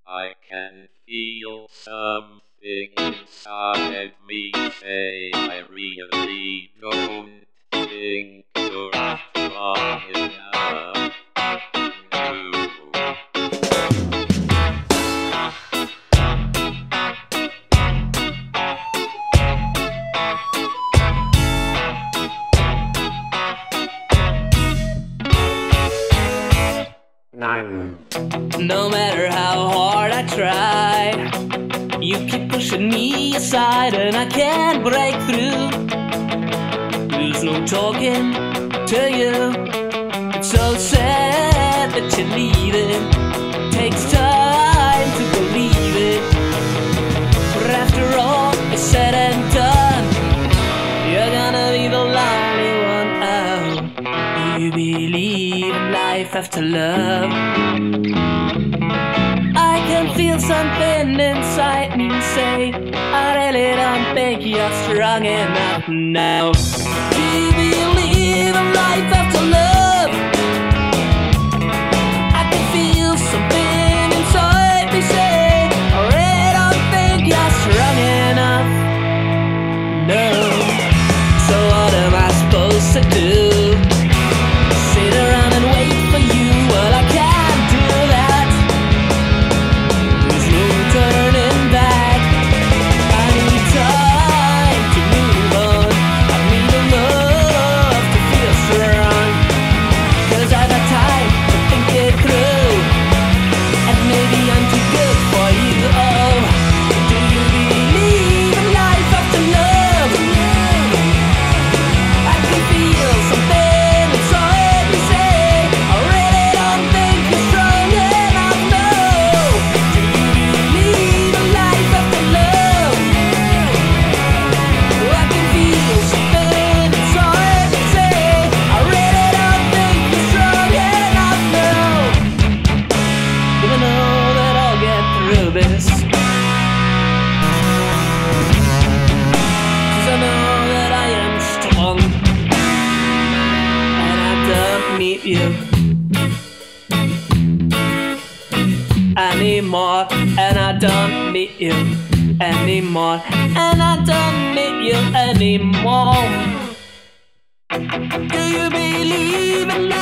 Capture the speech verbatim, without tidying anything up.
I can feel something inside me say I really don't think you're strong enough to. Nine. No matter how hard I try, you keep pushing me aside and I can't break through. There's no talking to you. It's so sad that you're leaving. Takes time to believe it, but after all is said and done, you're gonna be the lonely one. Oh, do you believe in life after love? I can feel something inside me say I really don't think you're strong enough now. Do you believe in life after love? I can feel something inside me say I really don't think you're strong enough. No. So what am I supposed to do? Sit around and wait for you? Well, I can't do that. There's no turning back. I need time to move on. I need a love to feel strong. Cause I got time to think it through. And maybe I'm too good for you. Oh, do you believe in life after love? I can feel something inside me say I really don't think you're strong enough. No. Do you believe in life after love? I can feel something inside me say I really don't think you're strong enough. No. Do I know that I'll get through this? Cause I know that I am strong and I don't need you anymore, and I don't need you anymore, and I don't need you anymore. Do you believe in love?